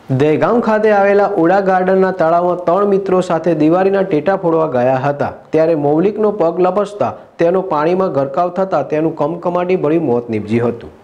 દહેગામ ખાતે આવેલા ઓડા ગાર્ડનના તળાવમાં 3 મિત્રો સાથે દિવાળીના ટેટા ફોડવા ગયા હતા ત્યારે મૌલિકનો પગ લપસતા તેનો પાણીમાં ગરકાવ થતાં તેનું કમકમાટી ભર્યું મોત નીપજ્યું હતું।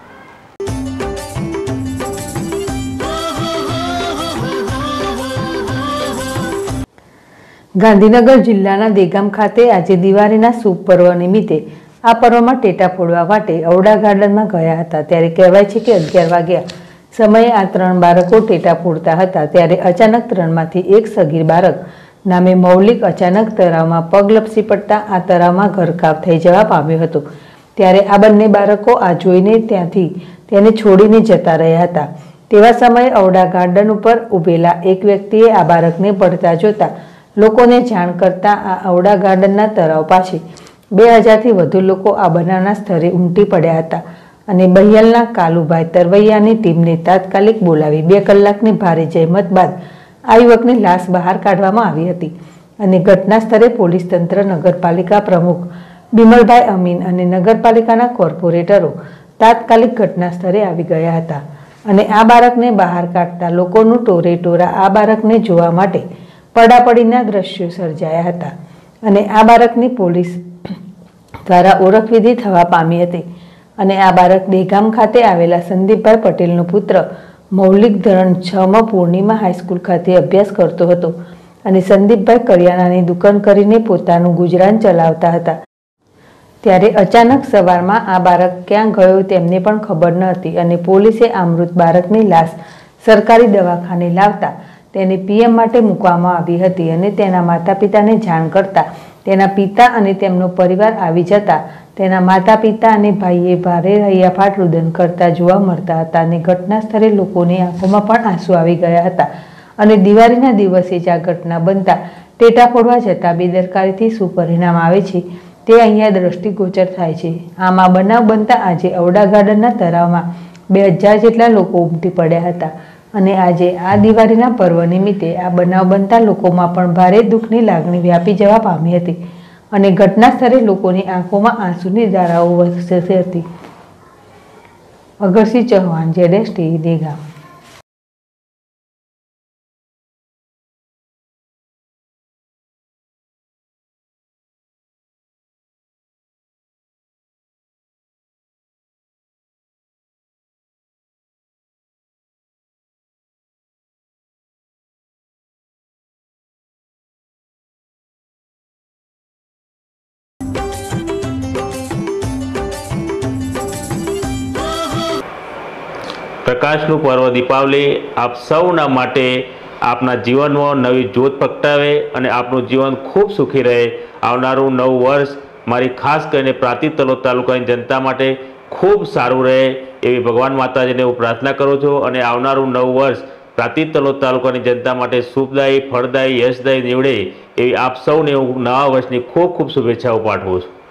ગાંધીનગર જિલ્લાના દહેગામ ખાતે આજે દિવાળીના શુભ પર્વ નિમિત્તે આ પર્વમાં ટેટા ફોડવા માટે ઓડા ગાર્ડનમાં ગયા હતા ત્યારે કહેવાય છે કે 11 વાગ્યા સમયે આ 3 બાળકો ટેટા ફોડતા હતા ત્યારે અચાનક 3માંથી એક સગીર બાળક નામે મૌલિક અચાનક તળાવમાં પગ લપસી પડતા આ તળાવમાં ગરકાવ થઈ જવા પામ્યો હતો ત્યારે આ બંને બાળકો આ જોઈને ત્યાંથી તેને છોડીને જતા રહ્યા હતા। તેવા સમયે ઓડા ગાર્ડન ઉપર ઊભેલા એક વ્યક્તિએ આ બાળકને પડતા જોતા લોકોને જાણ કરતા આ ઓડા ગાર્ડનના તળાવ પાસે 2000થી વધુ લોકો આ બનાવના સ્થળે ઉમટી પડ્યા હતા અને બહિયલના કાલુભાઈ તરવૈયાની ટીમને તાત્કાલિક બોલાવી 2 કલાકની ભારે જહેમત બાદ આ યુવકની લાશ બહાર કાઢવામાં આવી હતી અને ઘટના સ્થળે પોલીસ તંત્ર, નગરપાલિકા પ્રમુખ બિમલભાઈ અમીન અને નગરપાલિકાના કોર્પોરેટરો તાત્કાલિક ઘટના સ્થળે આવી ગયા હતા અને આ બાળકને બહાર કાઢતા લોકોનું ટોરેટોરા આ બાળકને જોવા માટે પડાપડીના દ્રશ્યો સર્જાયા હતા અને આ બાળકની પોલીસ દ્વારા ઓળખવિધિ થવા પામી હતી અને આ બાળક દહેગામ ખાતે આવેલા સંદીપભાઈ પટેલનો પુત્ર મૌલિક ધોરણ 6માં પૂર્ણિમા હાઈસ્કૂલ ખાતે અભ્યાસ કરતો હતો અને સંદીપભાઈ કરિયાણાની દુકાન કરીને પોતાનું ગુજરાન ચલાવતા હતા ત્યારે અચાનક સવારમાં આ બાળક ક્યાં ગયો તેમને પણ ખબર ન હતી અને પોલીસે આ મૃત બાળકની લાશ સરકારી દવાખાને લાવતા તેને પીએમ માટે મૂકવામાં આવી હતી અને તેના માતા પિતાને જાણ કરતા તેના પિતા અને તેમનો પરિવાર આવી જતા તેના માતા પિતા અને ભાઈએ ભારે હૈયાફાટ રુદન કરતા જોવા મળતા હતા અને ઘટના સ્થળે લોકોની આંખોમાં પણ આંસુ આવી ગયા હતા અને દિવાળીના દિવસે જ આ ઘટના બનતા ટેટા ફોડવા જતા બેદરકારીથી શું પરિણામ આવે છે તે અહીંયા દ્રષ્ટિગોચર થાય છે। આમ આ બનાવ બનતા આજે ઓડા ગાર્ડનના તળાવમાં 2000 જેટલા લોકો ઉમટી પડ્યા હતા અને આજે આ દિવાળીના પર્વ નિમિત્તે આ બનાવ બનતા લોકોમાં પણ ભારે દુઃખની લાગણી વ્યાપી જવા પામી હતી અને ઘટના સ્થળે લોકોની આંખોમાં આંસુની ધારાઓ વરસી હતી। અગરસિંહ ચૌહાણ, ZST દહેગામ। પ્રકાશનું પર્વ દીપાવલી આપ સૌના માટે આપના જીવનમાં નવી જ્યોત પ્રગટાવે અને આપનું જીવન ખૂબ સુખી રહે। આવનારું નવું વર્ષ મારી ખાસ કરીને પ્રાંતિજ તલોદ તાલુકાની જનતા માટે ખૂબ સારું રહે એવી ભગવાન માતાજીને હું પ્રાર્થના કરું છું અને આવનારું નવું વર્ષ પ્રાંતિજ તલોદ તાલુકાની જનતા માટે શુભદાયી, ફળદાયી, યશદાયી નીવડે એવી આપ સૌને હું નવા વર્ષની ખૂબ ખૂબ શુભેચ્છાઓ પાઠવું છું।